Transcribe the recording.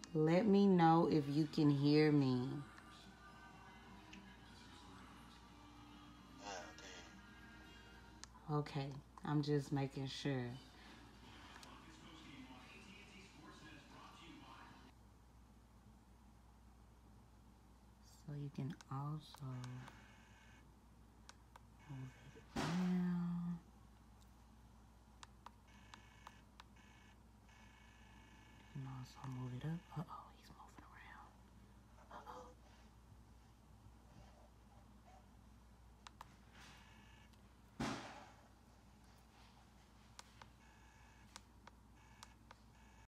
Let me know if you can hear me. Okay, I'm just making sure. So you can also move it down. You can also move it up. Uh-oh.